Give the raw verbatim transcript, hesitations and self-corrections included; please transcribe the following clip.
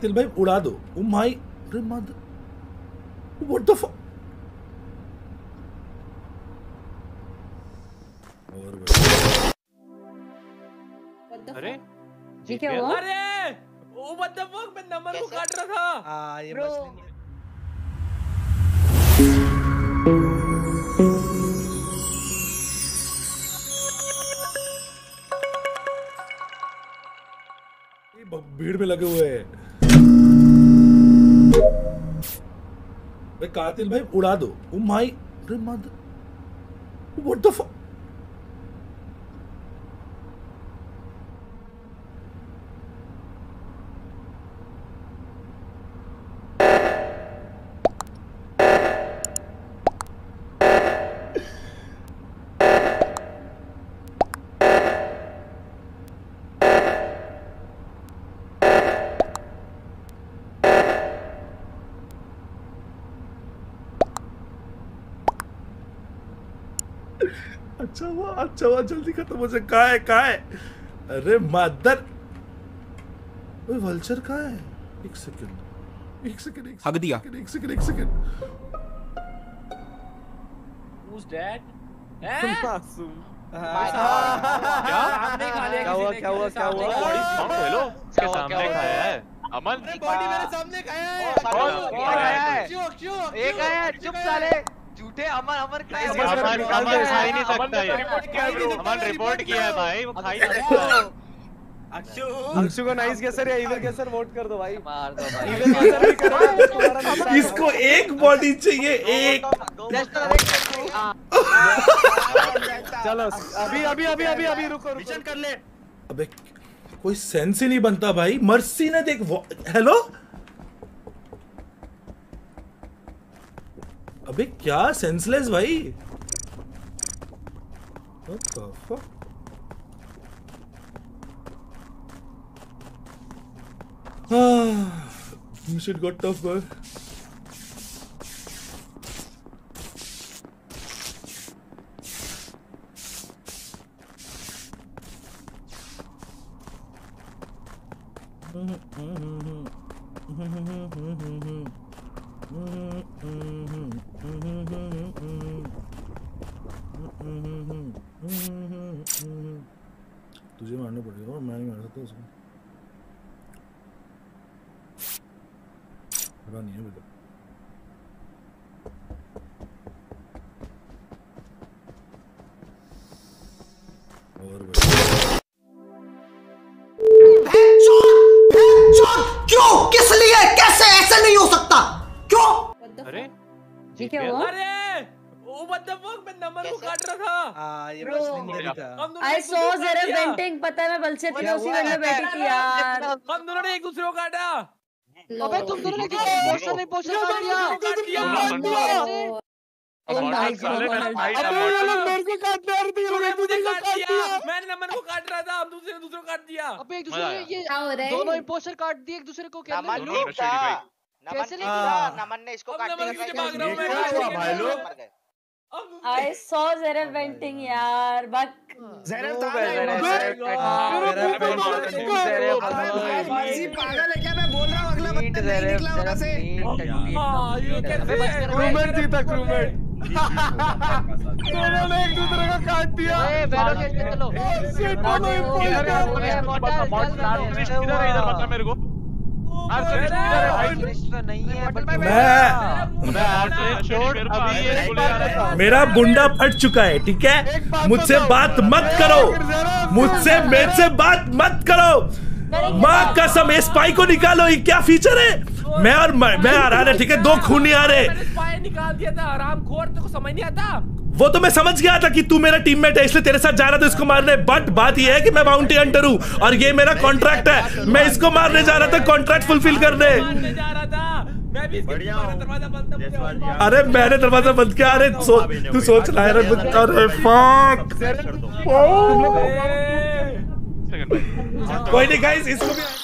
दिल भाई उड़ा दो। ओ माय अरे मदर व्हाट द फक। अरे ये क्या हुआ? अरे ओ व्हाट द फक, मैं नंबर को काट रहा था। हां ये Bro. मछली भीड़ में लगे हुए हैं भाई। कातिल भाई उड़ा दो। ओ माय अरे मदर व्हाट द फक। अच्छा हुआ अच्छा हुआ जल्दी खत्म हो जाए। कहाँ है कहाँ है? अरे मदर ओए वल्चर कहाँ है? एक सेकंड एक सेकंड एक हग दिया। सेकंड एक सेकंड एक सेकंड। Who's that? मासूम क्या सामने खा लिया क्या हुआ किसी ने, क्या हुआ क्या सामने हुआ? खा लिया। हेलो इसके सामने खाया है अमन। अरे बॉडी मेरे सामने खाया है। कौन खाया है? क्यों क्यों एक आया चुप साले झूठे अमर अमर क्या अमन अमन खा ही नहीं सकता ये। अमन रिपोर्ट किया है भाई, वो खा ही नहीं सकता। अक्षु अक्षु को नाइस गेसर या इविल गेसर वोट कर दो भाई। मार दो भाई। इविल गेसर भी करो तुम्हारा निशान। इसको एक बॉडी चाहिए एक। चलो अभी अभी अभी अभी अभी रुको रुको कर ले। अबे कोई सेंस ही नहीं बनता भाई। मर्सी ने देख हेलो अबे क्या सेंसलेस भाई। What the fuck? Mission got tough, man. तुझे मारना पड़ेगा, मैं नहीं मार सकता उसको। पता नहीं है बेटा। और क्यों? किस लिए? कैसे? ऐसे नहीं हो सकता। क्यों? अरे ये क्या हुआ? अरे ओ व्हाट द फक, मैं नंबर को काट रहा था। हां ये Bro. मछली मेरी था। I saw Zara venting, पता है मैं बलसे थी उसी में बैठी थी यार। हम दोनों ने एक दूसरे को काटा। अबे तुम दोनों ने पोस्टर नहीं पोस्टर काट दिया काट दिया। Oh my God. अबे ये लोग मेरे को काट रहे थे। तूने मुझे काट दिया। मैंने नंबर को काट रहा था, हम दूसरे ने दूसरे को काट दिया। अबे एक दूसरे ने ये क्या हो रहा है? दोनों इंपोस्टर काट दिए एक दूसरे को। कैसे नमन नहीं था कैसे नमन नहीं नहीं था नमन ने इसको अब काट नमन दिया। मुझे भाग रहा हूं मैं। क्या हुआ भाई लोग? मर गए। I saw Zara venting यार। बक जरा पागल है क्या? मैं बोल रहा हूँ अगला बंदा नहीं निकला वहां से। हां ये कैसे? क्रूमेट जीता क्रूमेट। दोनों ने एक दूसरे को काट दिया। ए बैठो कैसे चलो शिट दोनों इधर इधर इधर बता मेरे को। नहीं है मैं छोड़ अभी ये पुलिस आ रहा था। मेरा बुंडा फट चुका है, ठीक है? मुझसे बात मत करो, मुझसे मेरे से बात मत करो। माँ कसम इस स्पाई को निकालो। ये क्या फीचर है? मैं और मैं, मैं आ रहा है, ठीक है? दो खून नहीं आ रहे। मैंने स्पाई निकाल दिया था। हरामखोर, तेरे को समझ नहीं आता? वो तो मैं समझ गया था कि तू मेरा टीममेट है, इसलिए तेरे साथ जा रहा था इसको मारने। बट बात ये है कि मैं बाउंटी हंटर हूँ और ये मेरा कॉन्ट्रैक्ट है। मैं इसको मारने जा रहा था कॉन्ट्रैक्ट फुलफिल करने। मारने जा रहा था मैं भी। इसके दरवाजा बंद था। अरे मैंने दरवाजा बंद किया। अरे सो, तू सोच रहा है? अरे फक। कोई नहीं गाइस, इसको भी